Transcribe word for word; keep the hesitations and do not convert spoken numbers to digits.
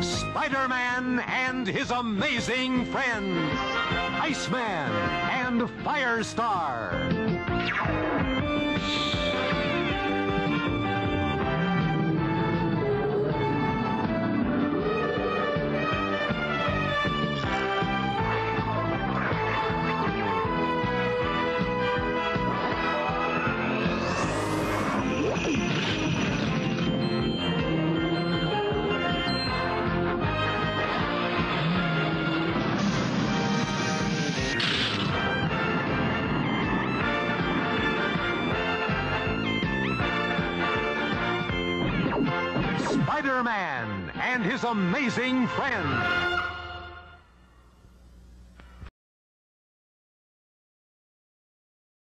Spider-Man and his amazing friends, Iceman and Firestar. Spider-Man and his amazing friends.